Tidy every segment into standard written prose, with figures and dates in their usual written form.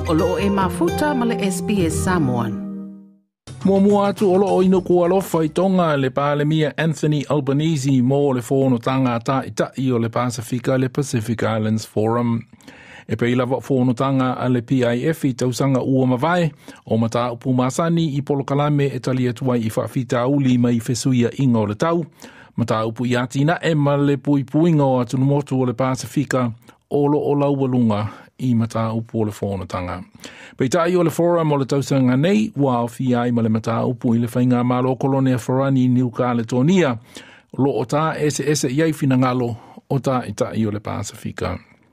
o loo e mafuta ma le SBS Samoan. Mua atu o loo ino kua lofa I tonga le pālemia Anthony Albanese mo le whonotanga ta itai o le Pasifika le Pacific Islands Forum. E pei lava whonotanga a le PIF I tausanga ua mawai o mata upu masani I Polokalame e tali atuai I whawhita uli mai fesuia inga o le tau. Mata upu I atina e ma le pui puinga o atu motu o le Pasifika o lo o laualunga I mata upu o le whonotanga. Pei tai o le forum o le tausanga nei, wa o fiai ma le mata upu I le whainga malo kolonia Wharani New Caledonia, lo o ta ese iai fina ngalo o ta itai o le Pasifika.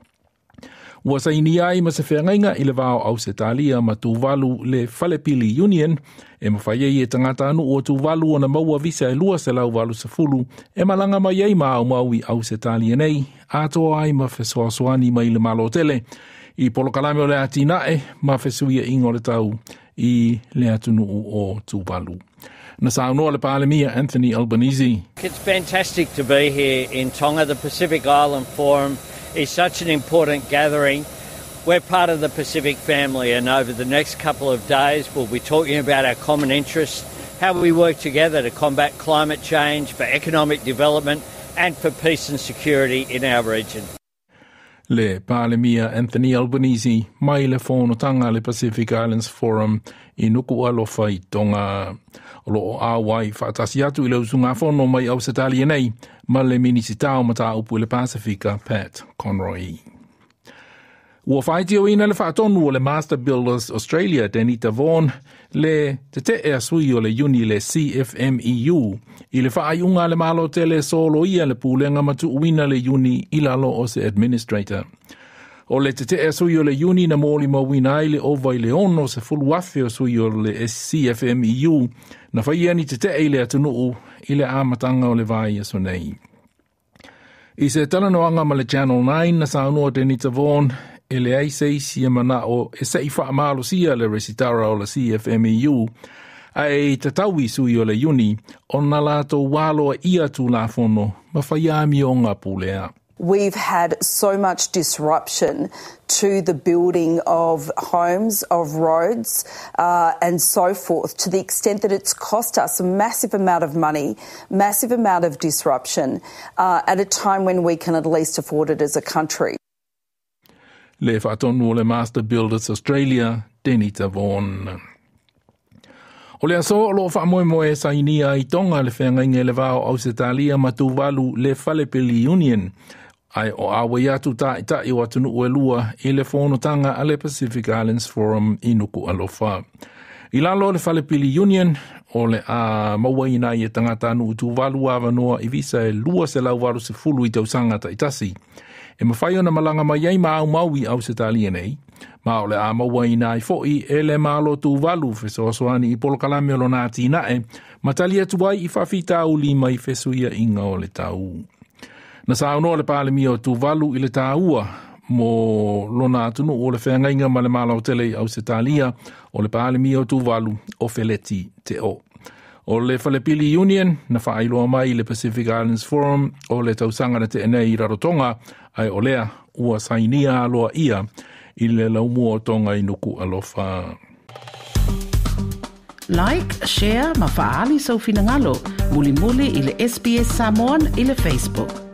Ua sa ini ai ma se whengainga I le vao au se talia ma tuvalu le Falepili Union, e mawhaiei e tangata anu o tuvalu o na maua visa e lua se lau valu se fulu, e malanga mai ei ma au maui au se talia nei, atoa ai ma fesoasoani mai le malo tele, I Polokalame o le atinae ma fesuia ingo le tau I le atunu o tuvalu. Na saunoa le pālemia Anthony Albanese. It's fantastic to be here in Tonga. The Pacific Island Forum is such an important gathering. We're part of the Pacific family, and over the next couple of days we'll be talking about our common interests, how we work together to combat climate change, for economic development and for peace and security in our region. Le pālemia Anthony Albanese mai le whonotanga le Pacific Islands Forum I nuku alofa I Tonga. O loo awai whaatasi atu I lausunga whono mai au setalia nei ma le minisitao mata upu le Pasifika Pat Conroy. Ua whaiti o ina le whaatonu o le Master Builders Australia Denita Vaughan le te e asui o le uni le CFMEU I le whaaiunga le malo tele solo ia le pūlenga matu uina le uni I lalo o se administrator. O le te e asui o le uni na mōli mawina I le ova I le ono se fuluafe o sui o le CFMEU na whaiani te e le atunuu I le amatanga o le vai aso nei. I se talanoanga ma le Channel 9 na saunua Denita Vaughan e le aiseisi e mana o e sei whaamalo sia le resitara o le CFMEU ai tataui sui o le uni o na lato walo ia tu la fono ma whaiami o ngā pulea. We've had so much disruption to the building of homes, of roads, and so forth, to the extent that it's cost us a massive amount of money, massive amount of disruption, at a time when we can at least afford it as a country. Le whaatonu o le Master Builders Australia, Denita Vaughan. O le aso o lo whaamoemoe sa inia I Tonga le whengainga le vao au se talia ma tuvalu le Falepili Union, ai o awe atu tai o atunu ue lua I le whonotanga a le Pacific Islands Forum I nuku alofa. I lalo le Falepili Union, o le a mauaina I e tangata anu tuvalu awanoa I visa e lua se lau waru se fulu I tausanga ta itasi. E mawhai ona malanga mai ei ma au maui au se talia nei, ma o le a mauaina I foi e le malo tuvalu fesoasoani I Polokalame o lo nā tinae, ma talia tuai I whawhita uli mai fesuia inga o le tau. Na saunoa le pālemia o tuvalu I le tāua, mo lona atunu o le whengainga ma le malo tele au se talia o le pālemia o tuvalu o Feleti te o. O le Falepili Union, na whaailoa mai le Pacific Islands Forum o le tausanga na te enei I Rarotonga, ai o lea ua sainia aloa ia I le laumua o Tonga I nuku alofa. Like, share, ma faali sau finangalo, muli I le SBS Samoan I le Facebook.